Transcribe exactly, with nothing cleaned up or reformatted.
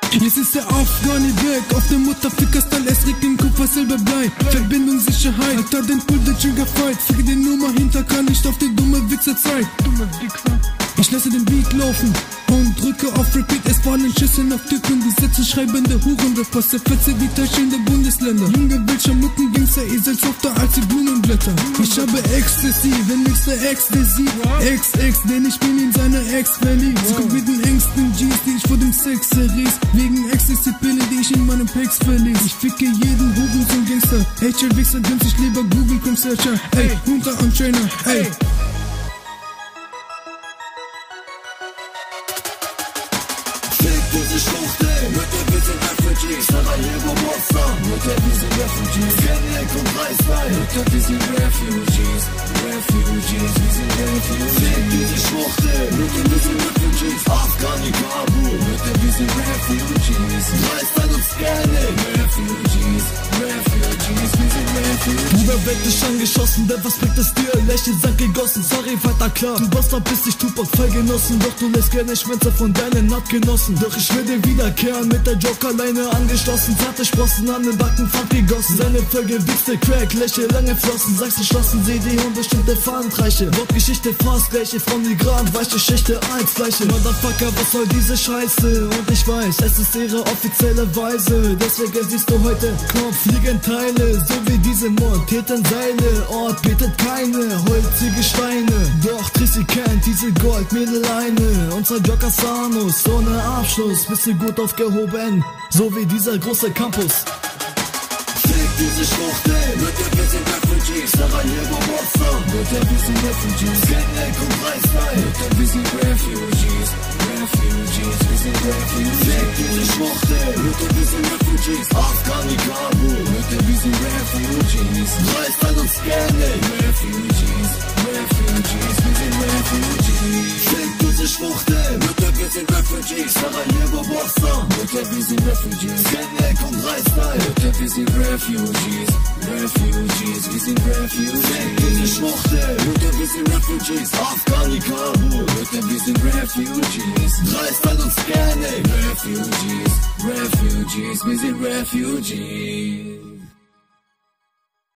Jetzt ist der Afghani weg, auf dem Mutterficker-Style, es regt im Kupfer selber Blei. Verbindung, Sicherheit, Alter, den Pull, der Trigger fight. Ficke die Nummer hinter, kann nicht auf die dumme Wichser-Zeit. Dumme Wichser. Ich lasse den Beat laufen und drücke auf Repeat. Es fallen Schüsse auf Typen, die Sätze schreibende Huren. Das passt der Fetze wie täuschende Bundesländer. Junge Bildschirm, Mucken, Gangster, ihr seid softer als die Blumenblätter. Ich habe Ecstasy, wenn nächste Ecstasy. Ex-Ex, denn ich bin in seiner Ex verliebt. Sie kommt mit den engsten G's, die ich vor dem Sex zerriss. Wegen Ecstasy-Pille, die ich in meinem Pex verließ. Ich ficke jeden Hurensohn Gangster. H L-Wichser gönnt sich lieber Google Chrome Searcher. Ey, Hunter und Trainer, ey. Diese Schlucht, ey, mit der wir sind Refugees. Sarajevo, Mostar, mit der wir sind Refugees. Kenneck und Reißlein, mit der wir sind Refugees. Refugees, wir sind Refugees. Fick diese Schlucht, ey, mit der wir sind Refugees. Afghani, Kabul, mit der wir sind Refugees. Reißlein und Kenneck, Refugees. Refugees, wir sind Refugees. Bruder, werd dich angeschossen, denn was bringt es dir? Lächeln, Sand gegossen, sorry, weiter klar. Du warst da bis ich Tupac vergenossen, doch du lässt gerne Schwänze von deinen Nahtgenossen. Doch ich will dir wiederkehren, mit der Joker alleine angeschlossen. Zarte Sprossen an den Backen, Pfand gegossen. Seine vergewichste Crack, Lächeln, lange Flossen. Sagst geschlossen, seh die unbestimmte Fahnentreiche. Wortgeschichte fast gleiche, von Migranten, weiche Schichte als Fleiche. Motherfucker, was soll diese Scheiße? Und ich weiß, es ist ihre offizielle Weise. Deswegen siehst du heute Kopf, fliegen Teile, so wie diese montierten Seile. Ort bietet keine holzige Steine. Doch Trissi kennt diese Goldmädeleine. Unser Joker Sanus, ohne Abschluss, bist du gut aufgehoben, so wie dieser große Campus. Fick diese Schlucht, ey, mit der wir sind Refugees. Sarajevo, Mostar, mit der wir sind Refugees. Kenneck und Reißlein, mit der wir sind Refugees. Refugees, wir sind Refugees. Fick diese Schlucht, ey, mit der wir sind Refugees. Afghani, Kabul, mit der wir sind Refugees. Reißlein und Kenneck, Refugees. Refugees, wir sind Refugees. Fick diese Schlucht, ey, mit der wir sind Refugees. Sarajevo, Mostar, mit der wir sind Refugees. Kenneck und Reißlein, mit der wir sind Refugees. Refugees, wir sind Refugees. Fick diese Schlucht, ey, mit der wir sind Refugees. Afghani, Kabul, mit der wir sind Refugees. Reißlein und Kenneck, Refugees. Refugees, wir sind Refugees.